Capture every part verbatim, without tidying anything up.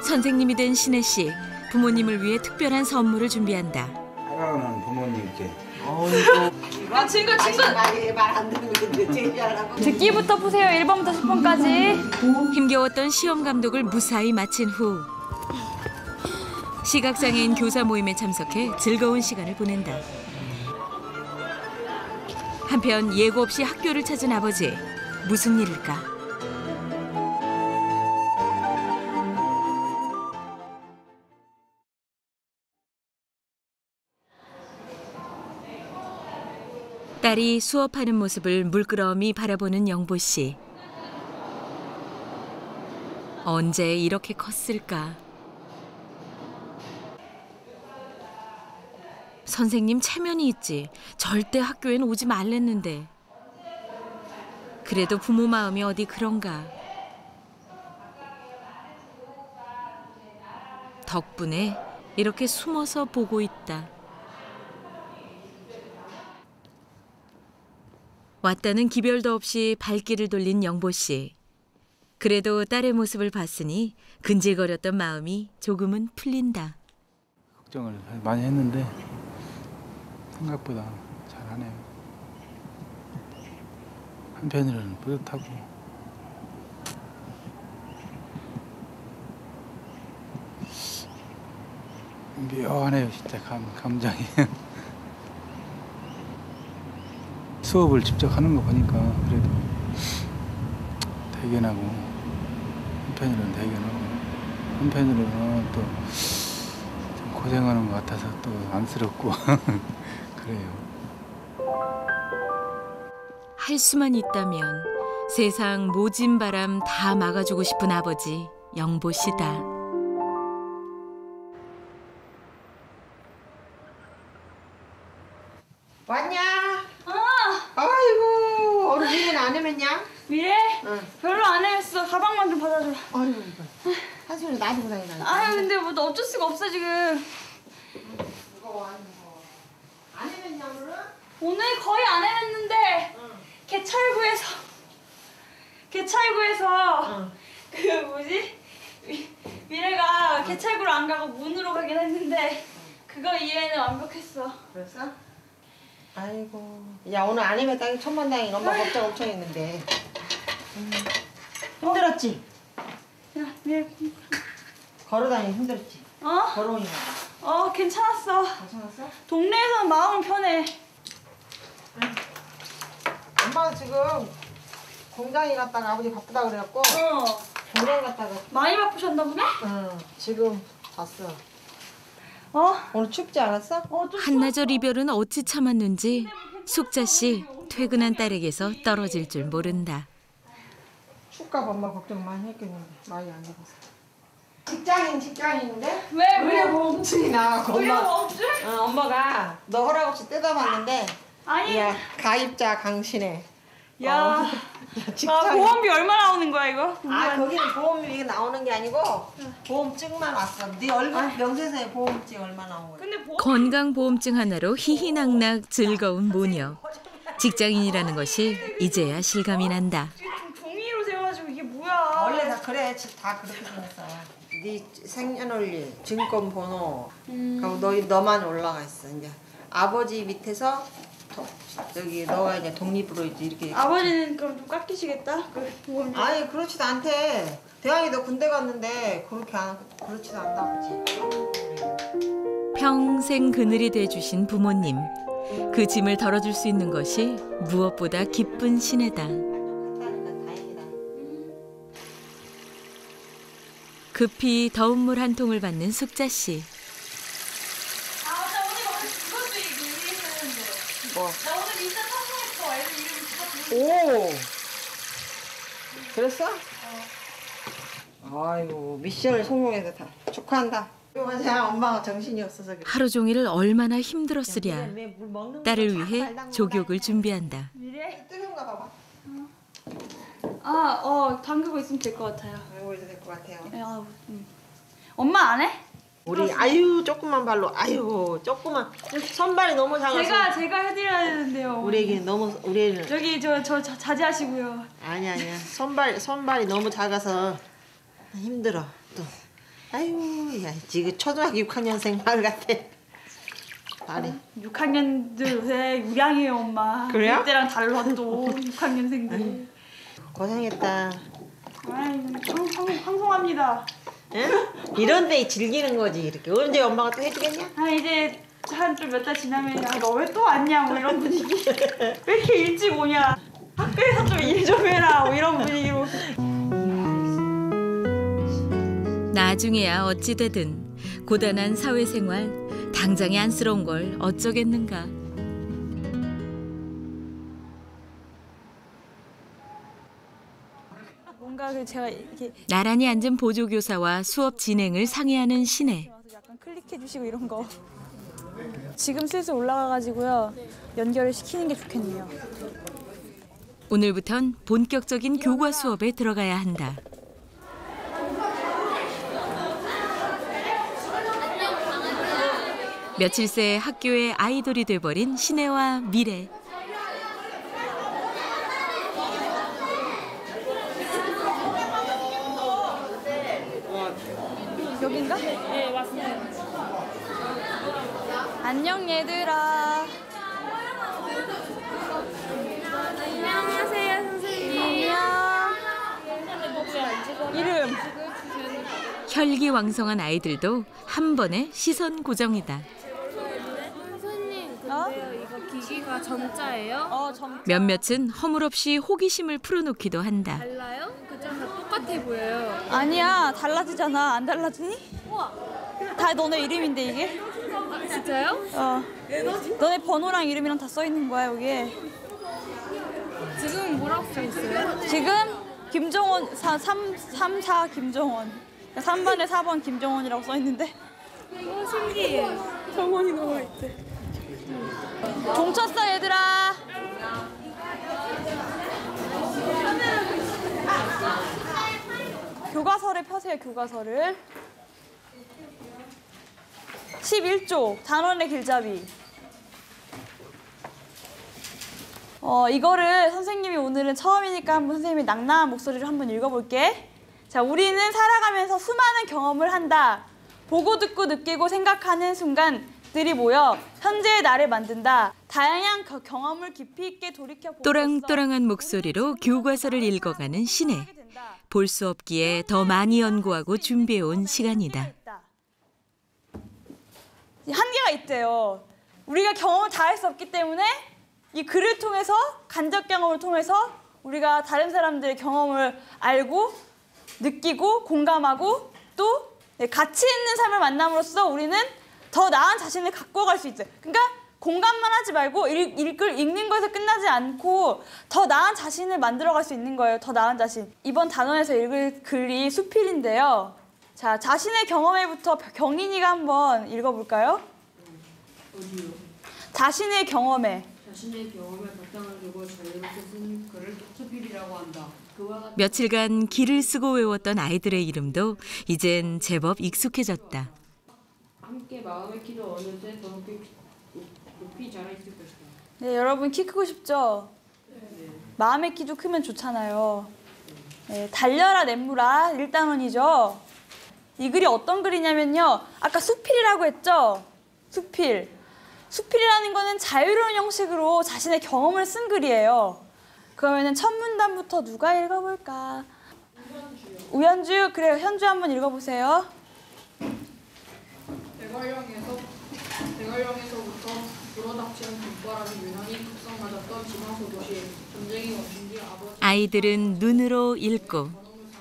선생님이 된 신혜 씨, 부모님을 위해 특별한 선물을 준비한다. 사랑하는 부모님께. 아, 친구, 친구. 말안 듣는데 제기하려고. 듣기부터 푸세요. 일 번부터 십 번까지. 힘겨웠던 시험 감독을 무사히 마친 후 시각장애인 교사 모임에 참석해 즐거운 시간을 보낸다. 한편 예고 없이 학교를 찾은 아버지, 무슨 일일까? 딸이 수업하는 모습을 물끄러미 바라보는 영보 씨. 언제 이렇게 컸을까? 선생님 체면이 있지. 절대 학교엔 오지 말랬는데. 그래도 부모 마음이 어디 그런가. 덕분에 이렇게 숨어서 보고 있다. 왔다는 기별도 없이 발길을 돌린 영보 씨. 그래도 딸의 모습을 봤으니 근질거렸던 마음이 조금은 풀린다. 걱정을 많이 했는데 생각보다 잘하네요. 한편으로는 뿌듯하고 묘하네요. 진짜 감, 감정이. 수업을 직접 하는 거 보니까 그래도 대견하고 한편으로는 대견하고 한편으로는 또 좀 고생하는 것 같아서 또 안쓰럽고 그래요. 할 수만 있다면 세상 모진 바람 다 막아주고 싶은 아버지 영보 씨다. 왔냐? 어, 아이고, 오늘 미래는 안 헤맸냐? 미래? 응. 별로 안 했어. 가방만 좀 받아줘. 아이고, 이거. 한손에 놔두고 다니나. 아유, 근데 뭐 너 어쩔 수가 없어 지금. 무거워, 안 무거워. 안 헤맸냐, 오늘은? 오늘 거의 안 해냈는데 응. 개찰구에서 개찰구에서 응. 그 뭐지? 미, 미래가 개찰구를 안 가고 문으로 가긴 했는데 그거 이외에는 완벽했어. 그랬어? 아이고. 야, 오늘 안 헤맸다니 천만다행인 엄마 걱정 엄청 했는데. 음. 힘들었지? 야, 미래. 걸어다니기 힘들었지? 어? 걸어오니까. 어, 괜찮았어. 괜찮았어? 동네에서는 마음은 편해. 응. 엄마가 지금 공장에 갔다가 아버지 바쁘다 그래갖고 어. 공장 갔다가 많이 바쁘셨나 보네? 응. 지금 왔어. 어? 오늘 춥지 않았어? 어, 좀 한나절 이별은 어찌 참았는지 숙자 씨 퇴근한 딸에게서 떨어질 줄 모른다. 춥까 봐 엄마 걱정 많이 했겠는데 많이 안 해봤어. 직장인 직장인인데 왜? 의료보험증이 나와서 엄마, 의료보험증? 어, 엄마가 너 허락 없이 뜯어봤는데 아니. 야, 가입자 강신해. 야. 어, 아, 직장인. 보험비 얼마 나오는 거야 이거? 아 거기는 보험이 나오는 게 아니고 보험증만 왔어. 네 얼마 명세서에 보험증 얼마 나온 거야? 근데 보험 건강보험증 하나로 희희낙낙 즐거운 모녀. 직장인이라는 것이 이제야 실감이 난다. 좀 종이로 세워가지고 이게 뭐야? 원래 다 그래. 다 그렇게 생겼어. 네 생년월일, 증권번호, 음. 그리고 너 너만 올라가 있어. 이제 아버지 밑에서 도, 여기 너가 이제 독립으로 이제 이렇게. 아버지는 그럼 좀 깎이시겠다? 그 보험료. 아니 그렇지도 않대. 대학이 너 군대 갔는데 그렇게 안 그렇지도 않다 아버지. 평생 그늘이 돼주신 부모님. 그 짐을 덜어줄 수 있는 것이 무엇보다 기쁜 신혜다. 다행이다. 급히 더운 물 한 통을 받는 숙자 씨. 아, 나 오늘 오늘 그것도 얘기했었는데. 뭐? 나 오늘 인스타 탐색했어. 애들 이름 오. 그거 그랬어? 어. 아이고 미션을 성공해서 다 축하한다. 맞아 엄마가 정신이 없어서 그래. 하루 종일 얼마나 힘들었으랴. 딸을 위해 조격을 준비한다. 미래? 뜨거운가 봐봐. 아, 어, 담그고 있으면 될 것 같아요. 알고 있어야 될 것 같아요. 아, 음. 엄마 안 해? 우리 아유 조그만 발로 아유 조그만 선발이 너무 작아서 제가 제가 해드려야 되는데요. 우리 애기는 너무 우리 애는 저기 저 저 자제하시고요. 아니 아니야 선발 선발이 너무 작아서 힘들어 또 아유, 야, 지금 초등학교 육 학년생 말 같아. 말이. 육 학년들 요새 유량해요, 엄마. 그래요? 그때랑 달라 또 육 학년생들이. 고생했다. 아이, 황송합니다. 응? 이런 데 즐기는 거지. 이렇게 언제 엄마가 또 해주겠냐? 아 이제 한 좀 몇 달 지나면 너 왜 또 왔냐 뭐 이런 분위기. 왜 이렇게 일찍 오냐. 학교에서 좀 일 좀 해라 뭐 이런 분위기로. 나중에야 어찌되든 고단한 사회생활 당장에 안쓰러운 걸 어쩌겠는가. 뭔가 그 제가 이렇게 나란히 앉은 보조교사와 수업 진행을 상의하는 신혜. 약간 클릭해 주시고 이런 거. 지금 슬슬 올라가가지고요 연결을 시키는 게 좋겠네요. 오늘부턴 본격적인 교과 수업에 들어가야 한다. 며칠 새 학교의 아이돌이 돼버린 신혜와 미래. 여긴가? 네 맞습니다. 안녕 얘들아. 안녕하세요 선생님. 안녕. 이름. 혈기왕성한 아이들도 한 번에 시선 고정이다. 선생님 어? 근데요 이거 기기가 전자예요? 어 정. 몇몇은 허물없이 호기심을 풀어놓기도 한다. 달라요? 그점 다 똑같아 보여요. 아니야 달라지잖아. 안 달라지니? 다 너네 이름인데 이게? 아, 진짜요? 어. 너네 번호랑 이름이랑 다 써 있는 거야 여기에. 지금 뭐라고 써 있어요? 지금 김정원 삼, 삼, 사 김정원. 삼 번에 사 번 김정원이라고 써 있는데. 오 신기해. 정원이 나와 있대. 종 쳤어 얘들아. 교과서를 펴세요 교과서를. 십일 조 단원의 길잡이. 어 이거를 선생님이 오늘은 처음이니까 한번 선생님이 낭낭한 목소리로 한번 읽어볼게. 자, 우리는 살아가면서 수많은 경험을 한다. 보고 듣고 느끼고 생각하는 순간들이 모여 현재의 나를 만든다. 다양한 겨- 경험을 깊이 있게 돌이켜 보면서 또랑또랑한 목소리로 교과서를 읽어가는 신혜. 볼 수 없기에 더 많이 연구하고 준비해온 시간이다. 한계가 있대요. 우리가 경험을 다 할 수 없기 때문에 이 글을 통해서 간접 경험을 통해서 우리가 다른 사람들의 경험을 알고 느끼고 공감하고 또 가치 있는 삶을 만남으로써 우리는 더 나은 자신을 갖고 갈 수 있어요. 그러니까 공감만 하지 말고 읽, 읽을, 읽는 거에서 끝나지 않고 더 나은 자신을 만들어갈 수 있는 거예요. 더 나은 자신. 이번 단원에서 읽을 글이 수필인데요. 자, 자신의 경험에부터 경인이가 한번 읽어볼까요? 어디요? 자신의 경험에. 자신의 경험에 바탕을 두고 자유롭게 쓴 글을 수필이라고 한다. 그와 같은 며칠간 기를 쓰고 외웠던 아이들의 이름도 이젠 제법 익숙해졌다. 함께 마음의 키도 어느새 더 높이, 높이 자라 있을 것이다. 네, 여러분 키 크고 싶죠? 마음의 키도 크면 좋잖아요. 네, 달려라 냇물아 일 단원이죠. 이 글이 어떤 글이냐면요. 아까 수필이라고 했죠? 수필. 수필이라는 거는 자유로운 형식으로 자신의 경험을 쓴 글이에요. 그러면은 첫 문단부터 누가 읽어볼까? 우현주, 그래요. 현주 한번 읽어보세요. 대관령에서 대관령에서부터 불어닥치는 봄바람이 유난히 급성맞았던 지방소 도시 전쟁이 멈춘 뒤 아버지 아이들은 눈으로 읽고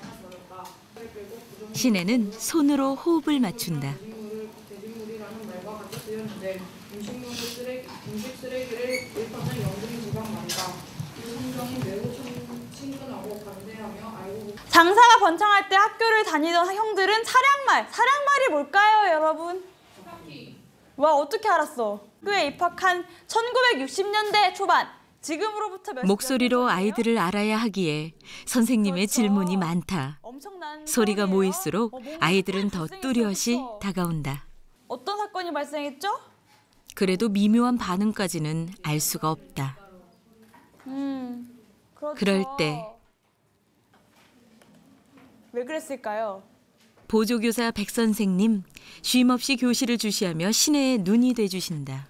신혜는 손으로 호흡을 맞춘다. 대진물을 대진물이라는 말과 같이 쓰였는데 음식물을 쓰레기 음식 쓰레기를 일파는 영등이 지방 말이다. 이 성경이 매우 친- 친근하고 관대하며 알고 장사가 번창할 때 학교를 다니던 형들은 사량말, 사량말이 뭘까요, 여러분? 와, 어떻게 알았어? 학교에 입학한 천구백육십 년대 초반, 지금으로부터 몇 목소리로 몇 년 아이들을 알아야 하기에 선생님의 그렇죠. 질문이 많다. 엄청난 소리가 사건이에요. 모일수록 어, 뭔가 아이들은 더 발생했어요, 뚜렷이 그쵸? 다가온다. 어떤 사건이 발생했죠? 그래도 미묘한 반응까지는 알 수가 없다. 음, 그렇죠. 그럴 때 왜 그랬을까요? 보조교사 백 선생님, 쉼없이 교실을 주시하며 신혜의 눈이 돼주신다.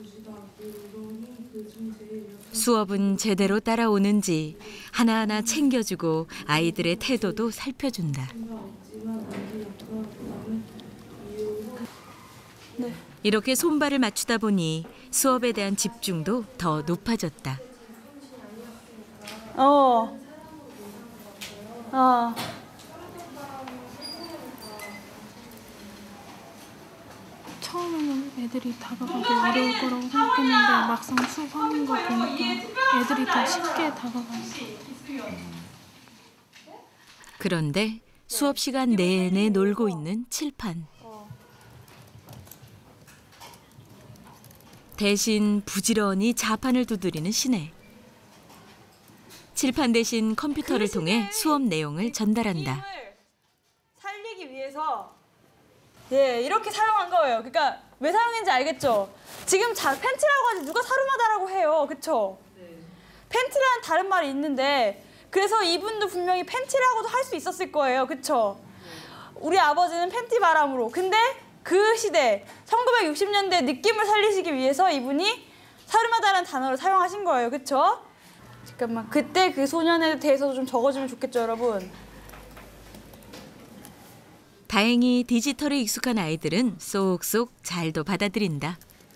수업은 제대로 따라오는지 하나하나 챙겨주고 아이들의 태도도 살펴준다. 네. 이렇게 손발을 맞추다 보니 수업에 대한 집중도 더 높아졌다. 어. 어. 처음에는 애들이 다가가기 어려울 거라고 생각했는데 막상 수업하는 거 보니까 애들이 더 쉽게 다가가서. 그런데 수업 시간 내내 놀고 있는 칠판. 대신 부지런히 자판을 두드리는 신혜. 칠판 대신 컴퓨터를 통해 수업 내용을 전달한다. 느낌을 살리기 위해서 예 이렇게 사용한 거예요. 그러니까 왜 사용했는지 알겠죠? 지금 자 팬티라고 하지 누가 사루마다라고 해요, 그렇죠? 팬티라는 다른 말이 있는데 그래서 이분도 분명히 팬티라고도 할 수 있었을 거예요, 그렇죠? 우리 아버지는 팬티 바람으로. 근데 그 시대 천구백육십 년대 느낌을 살리시기 위해서 이분이 사루마다라는 단어를 사용하신 거예요, 그렇죠? 잠깐만, 그때 그 소년에 대해서도 좀 적어주면 좋겠죠, 여러분? 다행히 디지털에 익숙한 아이들은 쏙쏙 잘도 받아들인다.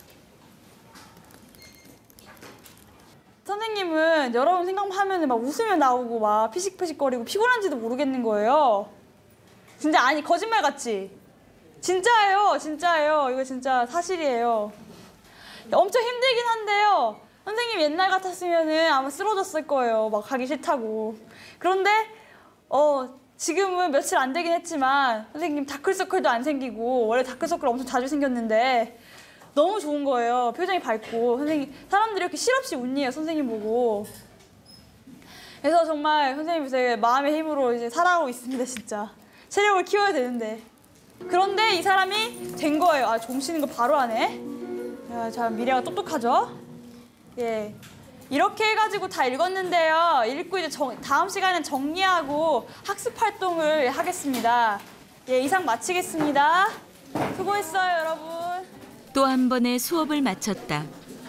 선생님은 여러분 생각하면 막 웃으면 나오고 막 피식피식거리고 피곤한지도 모르겠는 거예요. 진짜 아니 거짓말 같지? 진짜예요, 진짜예요. 이거 진짜 사실이에요. 엄청 힘들긴 한데요. 선생님 옛날 같았으면은 아마 쓰러졌을 거예요. 막 가기 싫다고. 그런데 어 지금은 며칠 안 되긴 했지만 선생님 다크서클도 안 생기고 원래 다크서클 엄청 자주 생겼는데 너무 좋은 거예요. 표정이 밝고 선생님 사람들이 이렇게 실없이 웃니에요. 선생님 보고. 그래서 정말 선생님 요새 마음의 힘으로 이제 살아가고 있습니다. 진짜 체력을 키워야 되는데. 그런데 이 사람이 된 거예요. 아, 좀 쉬는 거 바로 하네. 야, 참 미래가 똑똑하죠? 예. 이렇게 해가지고 다 읽었는데요. 읽고 이제 정, 다음 시간엔 정리하고 학습 활동을 하겠습니다. 예, 이상 마치겠습니다. 수고했어요, 여러분. 또 한 번의 수업을 마쳤다.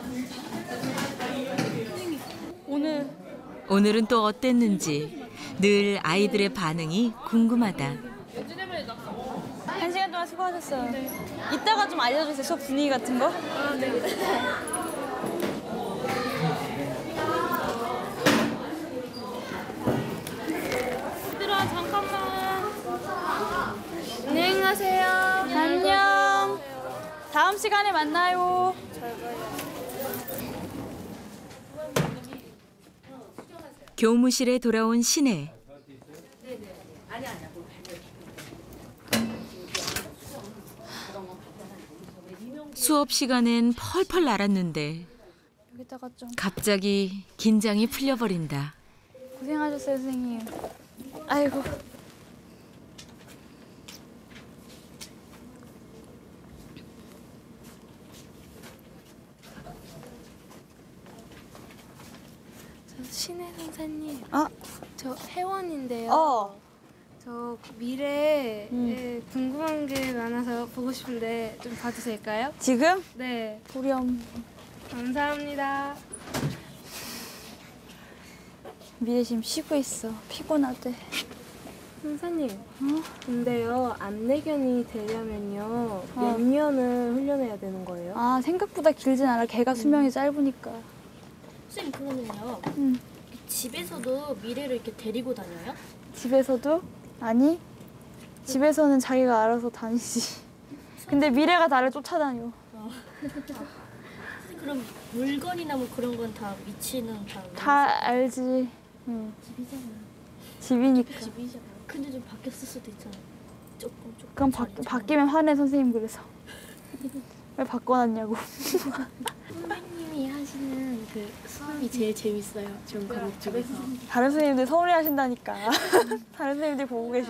오늘 오늘은 또 어땠는지 늘 아이들의 반응이 궁금하다. 한 시간 동안 수고하셨어요. 이따가 좀 알려주세요. 수업 분위기 같은 거. 아, 네. 얘들아, 잠깐만. 안녕히 가세요. 안녕. 다음 시간에 만나요. 교무실에 돌아온 신혜. 수업 시간엔 펄펄 날았는데 여기다가 좀 갑자기 긴장이 풀려버린다. 고생하셨어요, 선생님. 아이고. 저 신혜 선생님. 어? 저 회원인데요. 어. 저 미래에 음. 궁금한 게 많아서 보고 싶은데 좀 봐도 될까요? 지금? 네. 보렴. 감사합니다. 미래 지금 쉬고 있어. 피곤하대. 선생님. 어? 근데요, 안내견이 되려면요, 어. 몇 년을 훈련해야 되는 거예요? 아, 생각보다 길진 않아. 걔가 수명이 짧으니까. 선생님 그러면요 응. 집에서도 미래를 이렇게 데리고 다녀요? 집에서도? 아니. 집에서는 자기가 알아서 다니지. 근데 미래가 나를 쫓아다녀. 선생님 그럼 물건이나 뭐 그런 건 다 위치는 다 다 알지. 응. 집이잖아요. 집이니까. 집이잖아요. 근데 좀 바뀌었을 수도 있잖아요. 조금 조금. 그럼 바, 자리 바뀌면 화내, 선생님. 그래서. 왜 바꿔놨냐고. 선생님이 하시는 그 수업이 제일 재밌어요. 지금 과목 중에서. 다른 선생님들 서운해 하신다니까. 다른 선생님들 보고 계셔.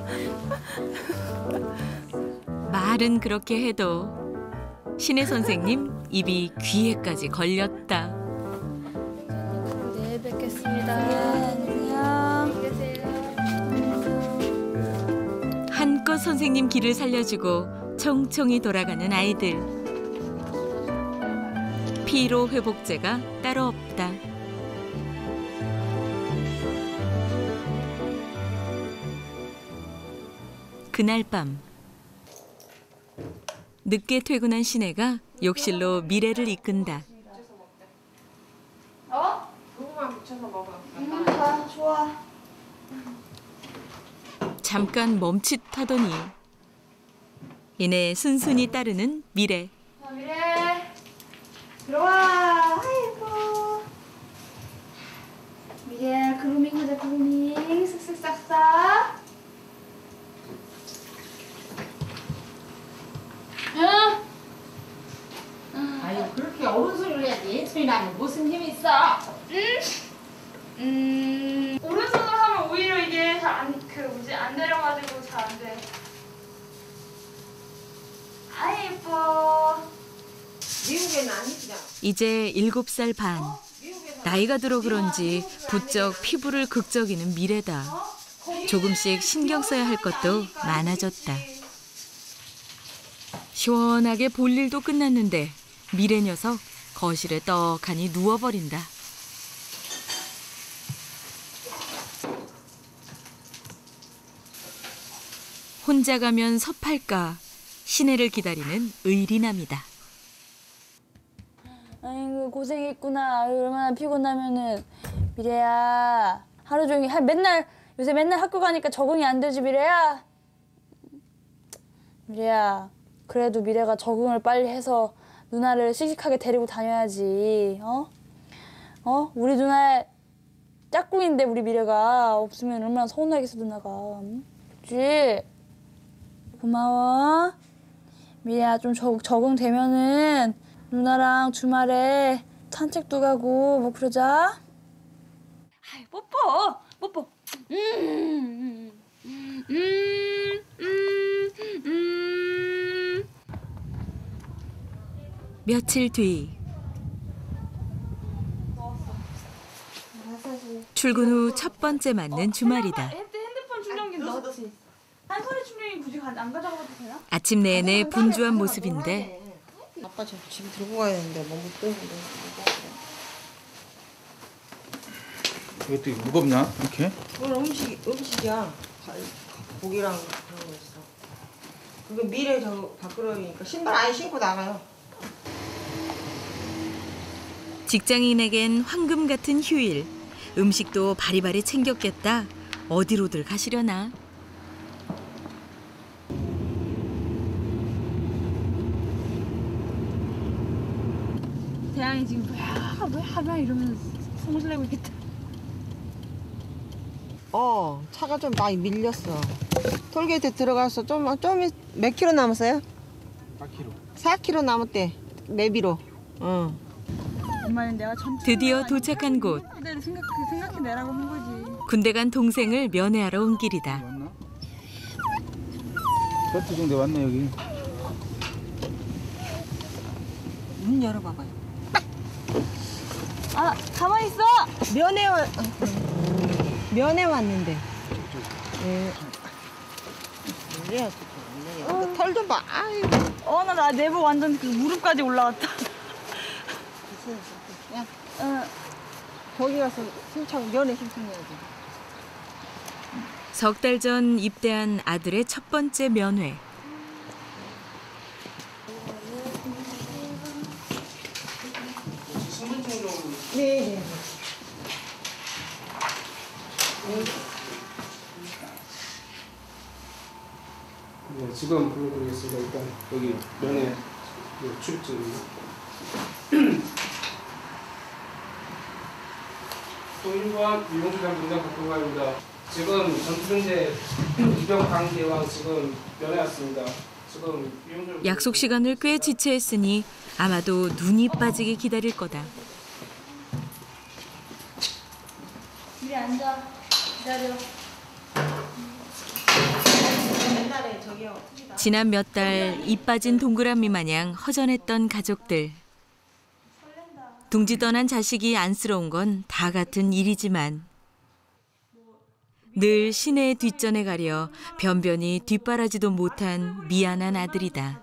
말은 그렇게 해도 신혜 선생님 입이 귀에까지 걸렸다. 네, 뵙겠습니다. 네, 안녕. 안녕히 계세요. 한껏 수컷 선생님 길을 살려주고 총총히 돌아가는 아이들. 피로 회복제가 따로 없다. 그날 밤 늦게 퇴근한 시내가 욕실로 미래를 이끈다. 어? 고구마 무쳐서 먹어. 음, 아, 좋아. 잠깐 멈칫하더니 이내 순순히 따르는 미래. 자, 미래. 들어와. 아이고. 미래, 그루밍 하자, 그루밍. 쓱쓱 싹싹. 응? 아유 그렇게 어른 소리를 해야지. 애 소리 나면 무슨 힘이 있어? 음, 오른손으로 하면 오히려 이게 잘 안, 그 뭐지, 안 내려가지고 잘 안 돼. 아, 예뻐. 미국에는 아니잖아. 이제 일곱 살 반. 나이가 들어 그런지 부쩍 피부를 극적이는 미래다. 조금씩 신경 써야 할 것도 많아졌다. 시원하게 볼 일도 끝났는데 미래 녀석 거실에 떡하니 누워버린다. 혼자 가면 섭할까 시내를 기다리는 의리남이다. 아이고, 고생했구나. 아유, 얼마나 피곤하면은. 미래야, 하루 종일, 한 맨날, 요새 맨날 학교 가니까 적응이 안 되지, 미래야? 미래야, 그래도 미래가 적응을 빨리 해서 누나를 씩씩하게 데리고 다녀야지, 어? 어? 우리 누나 짝꿍인데, 우리 미래가 없으면 얼마나 서운하겠어, 누나가. 응? 그치? 고마워. 미래야, 좀 적, 적응되면은 누나랑 주말에 산책도 가고 뭐 그러자. 아이, 뽀뽀, 뽀뽀. 음, 음, 음, 음, 음. 며칠 뒤 출근 후 첫 번째 맞는 주말이다. 핸드폰 충전기 넣었지. 한소리 충전기 굳이 가- 안 가져가도 되나? 아침 내내 분주한 모습인데 아빠 저 집에 들고 가야 되는데 뭐 못 빼는데. 이것도 무겁냐? 이렇게? 그건 음식 음식이야. 가- 고기랑 그런 거 있어. 그게 미래 저 밖으로니까 신발 안 신고 나가요. 직장인에겐 황금 같은 휴일. 음식도 바리바리 챙겼겠다. 어디로들 가시려나? 대양이 지금 뭐야 뭐야 뭐야 이러면서 성질 내고 있겠다. 어 차가 좀 많이 밀렸어. 톨게이트 들어가서 좀 좀 몇 킬로 남았어요? 사 킬로그램. 사 킬로 남았대. 내비로. 어. 엄마는 내가 천천히 드디어 도착한 곳. 그대로 생각 생각해 내라고 한 거지. 군대 간 동생을 면회하러 온 길이다. 왔나? 배트 정도 왔네 여기. 문 열어봐봐요. 아 가만히 있어. 면회 와 면회 왔는데. 예. 그래야지. 털 좀 봐. 아이고. 어나 나 내복 완전 그 무릎까지 올라왔다. 야, 어. 거기 가서 신청 면회 신청해야지. 석 달 전 입대한 아들의 첫 번째 면회. 네, 네. 네, 지금 불러드리겠습니다. 일단 여기 면회 출입증입니다. 동일관 유용수장 분장 국방관입니다. 지금 전투병제 이병 강대왕 지금 면회 왔습니다. 지금 유용수 약속 시간을 꽤 지체했으니 아마도 눈이 빠지게 기다릴 거다. 이리 앉아. 기다려. 옛날에 저기요. 지난 몇 달 입 빠진 동그라미 마냥 허전했던 가족들. 둥지 떠난 자식이 안쓰러운 건 다 같은 일이지만 늘 시내의 뒷전에 가려 변변히 뒷바라지도 못한 미안한 아들이다.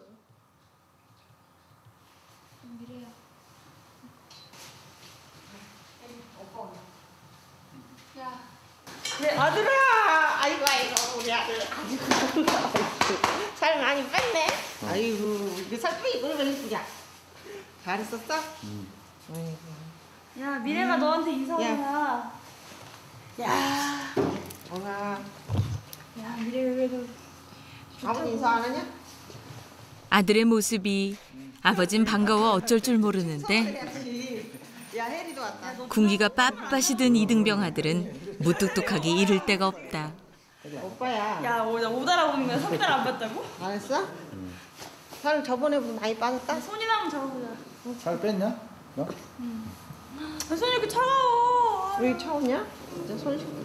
네, 아들아! 아이고, 아이고, 우리 아들. 아이고, 살 많이 뺐네. 아이고, 이거 살 빼기 그러면 이쁘냐? 잘했었어? 응. 아이고. 야, 미래가 너한테 인사하잖아. 야, 엄마, 야, 미래가 그래도 아버지 인사 안 하냐? 아들의 모습이 아버진 반가워 어쩔 줄 모르는데 그래야지. 야, 혜리도 왔다. 군기가 빳빳이 든 이등병 아들은 무뚝뚝하게 이를 데가 없다. 오빠야. 야, 오, 나 못 알아보는 거야? 삼 달 안 봤다고? 안 했어? 살 저번에보다 많이 빠졌다? 손이 나면 잡아보자. 살 뺐냐? 너? 아, 손이 이렇게 차가워. 왜 차오냐? 진짜 손 씻고.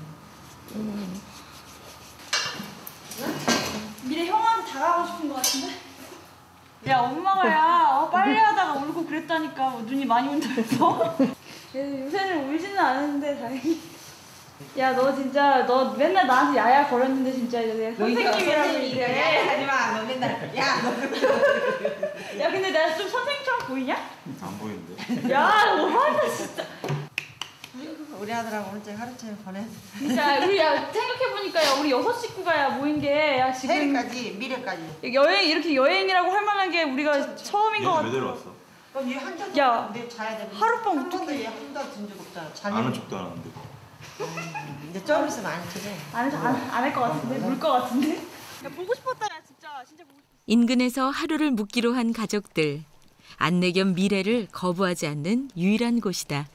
미래 형한테 다가가고 싶은 거 같은데? 야, 엄마가 야, 어, 빨리 하다가 울고 그랬다니까. 뭐 눈이 많이 온다면서? 요새는 울지는 않았는데 다행히. 야, 너 진짜 너 맨날 나한테 야야 거렸는데 진짜 이제 선생님이라고 이래. 하지마, 너 맨날. 야, 너. 야, 근데 내가 좀 선생님처럼 보이냐? 안 보이는데? 야, 너무하다 진짜. 우리 아들하고 오늘 째 하루 종일 보내. 진짜 우리 야 생각해보니까 야 우리 여섯 식구가 야 모인 게 야 지금 혜리까지, 미래까지. 여행 이렇게 여행이라고 할 만한 게 우리가 처음인 것 얘는 같아. 왜 데려왔어? 그럼 얘 한잔 야, 내 자야 돼. 하룻밤 한 번도 얘 한 번도 든 적 없잖아. 자네. 아는 척도 안 하는데. 이제 좀 있으면 안 치지. 안안할 것 같은데 물 것 같은데. 야 보고 싶었다 야 진짜 진짜 보고 싶었어. 인근에서 하루를 묵기로 한 가족들. 안내 겸 미래를 거부하지 않는 유일한 곳이다.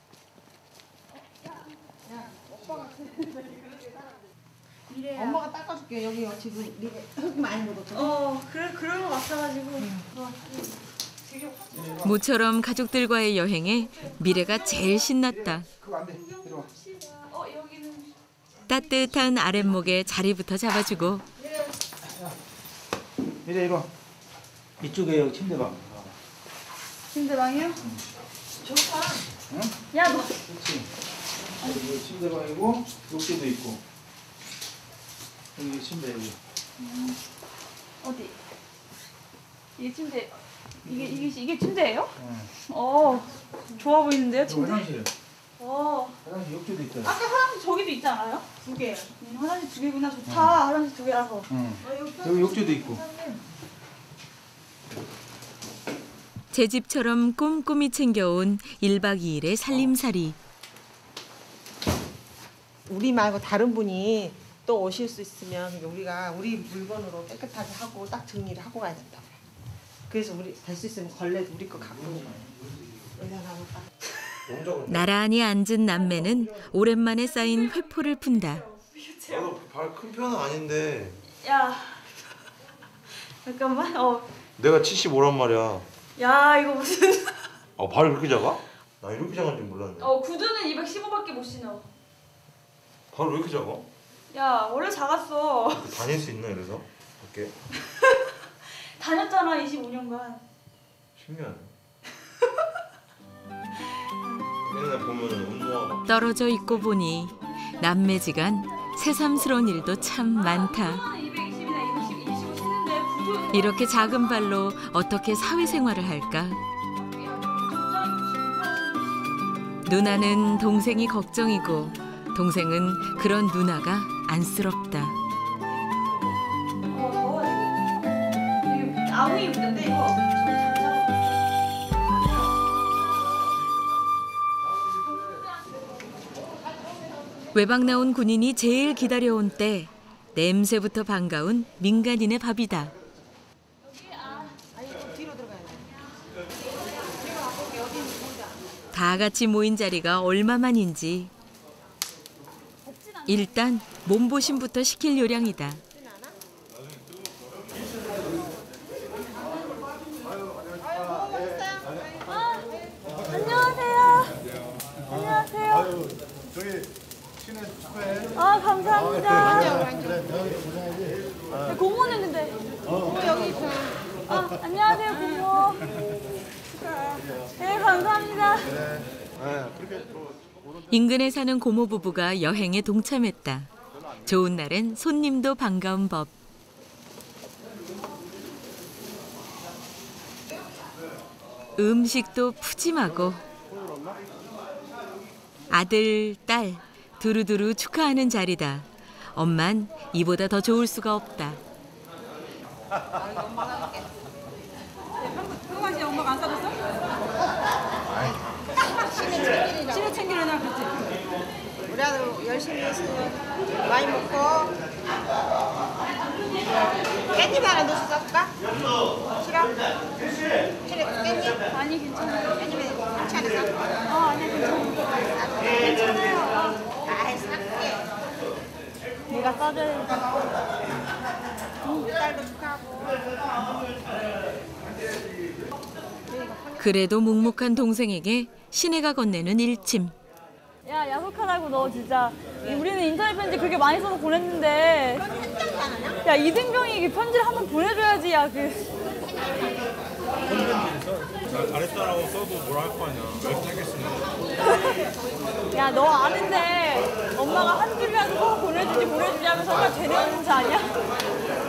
미래야. 엄마가 닦아줄게. 여기 지금 미래 흙 많이 묻었어. 어 그래 그런 거 같아가지고. 모처럼 가족들과의 여행에 미래가 제일 신났다. 그거 안 돼. 내려와. 어 여기는 따뜻한 아랫목에 자리부터 잡아주고 이리 이리 와. 이쪽에 여기 침대방. 침대방이요? 좋다. 응? 야 너. 그렇지. 여기 침대방이고 욕조도 있고. 여기 침대 여기. 어디? 이게 침대. 이게 이게 이게 침대예요? 응. 어 좋아 보이는데요 여기 침대? 화장실. 어. 화장실 욕조도 있다. 아까 화장실 저기도 있지 않아요? 두 개. 음, 화장실 두 개구나 좋다. 화장실 두 개라서. 응. 여기 욕조도 있고. 제 집처럼 꼼꼼히 챙겨온 일박 이일의 살림살이. 우리 말고 다른 분이 또 오실 수 있으면 우리가 우리 물건으로 깨끗하게 하고 딱 정리를 하고 가야 된다. 그래서 우리 될 수 있으면 걸레도 우리 거 갖고 여기다 놔볼까? 나란히 앉은 남매는 오랜만에 쌓인 회포를 푼다. 나도 발 큰 편은 아닌데. 야 잠깐만. 어. 내가 칠십오란 말이야. 야 이거 무슨? 아 발이 그렇게 작아? 나 이렇게 작은 줄 몰랐네. 어 구두는 이백십오밖에 못 신어. 발이 왜 이렇게 작아? 야 원래 작았어. 다닐 수 있나 이래서? 밖에? 다녔잖아 이십오 년간. 신기하네. 맨날 보면은 운동하고. 떨어져 있고 보니 남매지간 새삼스러운 일도 참 많다. 이백이십이나 이백십, 이십오 신는데 구두. 이렇게 작은 발로 어떻게 사회생활을 할까? 누나는 동생이 걱정이고 동생은 그런 누나가 안쓰럽다. 어 더워 지금. 이거 아무 이유 없는데 이거. 외박 나온 군인이 제일 기다려온 때 냄새부터 반가운 민간인의 밥이다. 다 같이 모인 자리가 얼마만인지 일단 몸보신부터 시킬 요량이다. 안녕하세요. 안녕하세요. 저기 신혜 축하해. 아 감사합니다. 아, 네, 고모는 근데. 고모 여기 있어. 아 안녕하세요 고모. 네 감사합니다. 네, 그렇게 또 인근에 사는 고모 부부가 여행에 동참했다. 좋은 날엔 손님도 반가운 법. 음식도 푸짐하고 아들, 딸 두루두루 축하하는 자리다. 엄만 이보다 더 좋을 수가 없다. 평상시에 엄마가 안 싸줬어? 신의 챙기려나 그랬지? 우리 아들 열심히 했으면 많이 먹고. 깻잎 하나 넣어서 쌀까? 싫어? 싫어? 깻잎? 아니 괜찮아요. 깻잎에 상치 안에 쌀까? 어 아니야 괜찮아요. 괜찮아요. 아, 쌀게. 내가 싸줘야 딸도 축하하고. 그래도 묵묵한 동생에게 신혜가 건네는 일침. 야 야속하다고 너 진짜. 우리는 인터넷 편지 그렇게 많이 써서 보냈는데. 야 이등병이 그 편지를 한번 보내줘야지. 야 그. 잘했다라고 써도 뭐라 할 거 아니야. 왜 하겠으면. 야 너 아는데 엄마가 한 줄이라도 꼭 보내주지 보내주지 하면서 정말 되는 문제 아니야?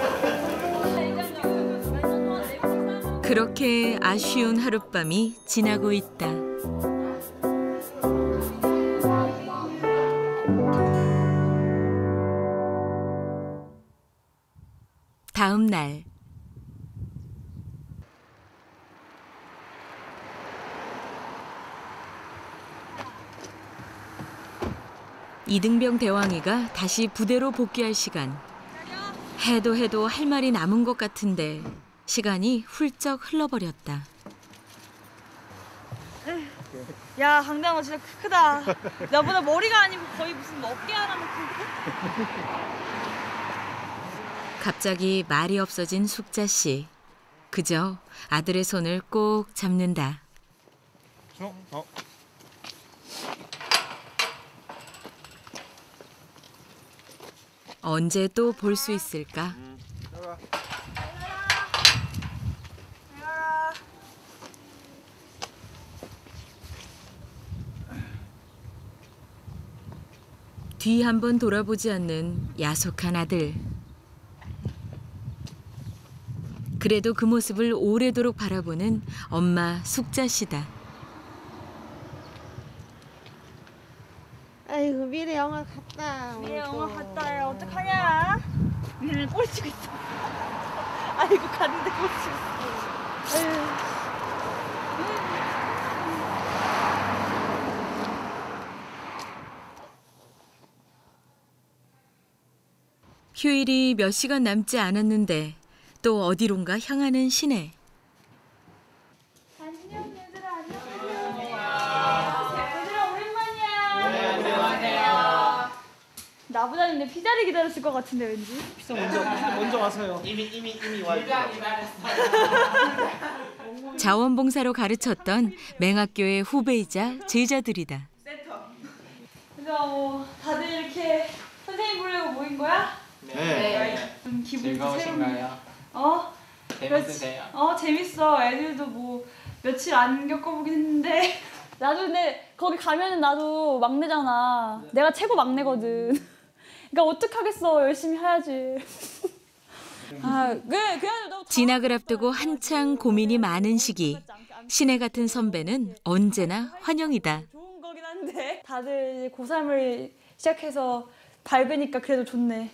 그렇게 아쉬운 하룻밤이 지나고 있다. 다음 날 이등병 대왕이가 다시 부대로 복귀할 시간. 해도 해도 할 말이 남은 것 같은데 시간이 훌쩍 흘러버렸다. 야 강대아 너 진짜 크다. 나보다 머리가 아니고 거의 무슨 어깨 하나만 크고. 갑자기 말이 없어진 숙자 씨. 그저 아들의 손을 꼭 잡는다. 어? 어? 언제 또 볼 수 있을까? 뒤 한번 돌아보지 않는 야속한 아들. 그래도 그 모습을 오래도록 바라보는 엄마 숙자 씨다. 아이고 미래 영화 갔다. 미래 영화 갔다. 야 어떡하냐? 미래는 꼬리 치고 있어. 아이고 갔는데 꼬리 치고 있어. 아유. 휴일이 몇 시간 남지 않았는데 또 어디론가 향하는 신혜. 안녕 얘들아 안녕. 얘들아 오랜만이야. 네 안녕하세요. 나보다는 내 피자를 기다렸을 것 같은데 왠지. 피자 먼저 먼저 와서요. 이미 이미 이미 와 있어. 자원봉사로 가르쳤던 맹학교의 후배이자 제자들이다. 그래서 뭐 다들 이렇게 선생님 보려고 모인 거야? 네. 좀 기분이 즐거우신가요? 어? 재밌으세요? 어 재밌어. 애들도 뭐 며칠 안 겪어보긴 했는데 나도 근데 거기 가면은 나도 막내잖아. 내가 최고 막내거든. 그러니까 어떡하겠어. 열심히 해야지. 아, 그래, 그래도 너 진학을 앞두고 한창 고민이 많은 시기. 신혜 같은 선배는 언제나 환영이다. 좋은 거긴 한데 다들 이제 고삼을 시작해서 밝으니까 그래도 좋네.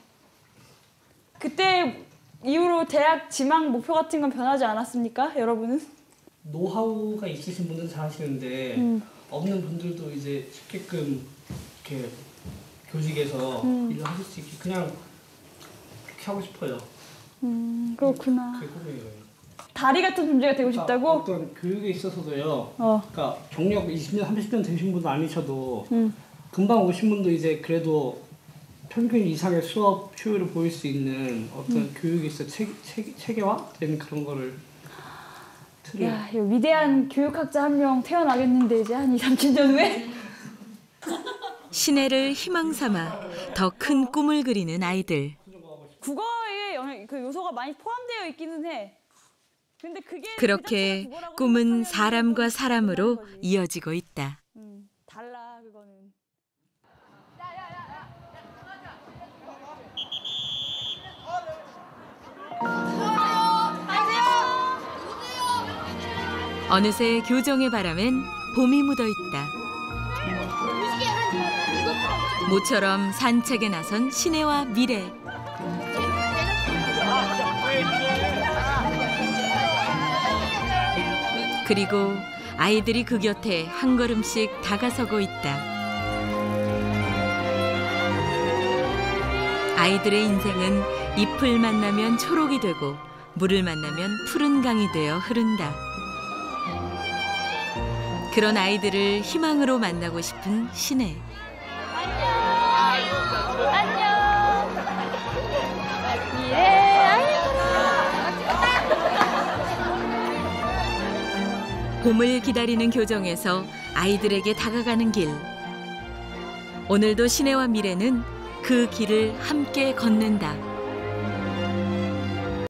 그때 이후로 대학 지망 목표 같은 건 변하지 않았습니까? 여러분은? 노하우가 있으신 분들은 잘 하시는데 음. 없는 분들도 이제 쉽게끔 이렇게 교직에서 음. 일을 하실 수 있게 그냥 그렇게 하고 싶어요. 음 그렇구나. 그게 꿈이에요. 다리 같은 존재가 되고 그러니까 싶다고? 어떤 교육에 있어서도요. 어. 그러니까 경력 이십 년, 삼십 년 되신 분도 아니셔도 음. 금방 오신 분도 이제 그래도 평균 이상의 수업 효율을 보일 수 있는 어떤 음. 교육이 있어 체, 체, 체계화된 그런 거를 틀을. 야, 이 위대한 교육학자 한 명 태어나겠는데 이제 한 이, 삼십 년 후에? 신혜를 희망 삼아 더 큰 꿈을 그리는 아이들. 국어에 영향, 그 요소가 많이 포함되어 있기는 해. 근데 그게 그렇게 그 자체가 국어라고 꿈은 생각하면 사람과 그건 사람으로 거지. 이어지고 있다. 음, 달라 그거는. 어느새 교정의 바람엔 봄이 묻어 있다. 모처럼 산책에 나선 신혜와 미래. 그리고 아이들이 그 곁에 한 걸음씩 다가서고 있다. 아이들의 인생은 잎을 만나면 초록이 되고 물을 만나면 푸른 강이 되어 흐른다. 그런 아이들을 희망으로 만나고 싶은 신혜. 봄을 기다리는 교정에서 아이들에게 다가가는 길. 오늘도 신혜와 미래는 그 길을 함께 걷는다.